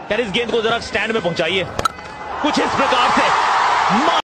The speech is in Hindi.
यार इस गेंद को जरा स्टैंड में पहुंचाइए कुछ इस प्रकार से।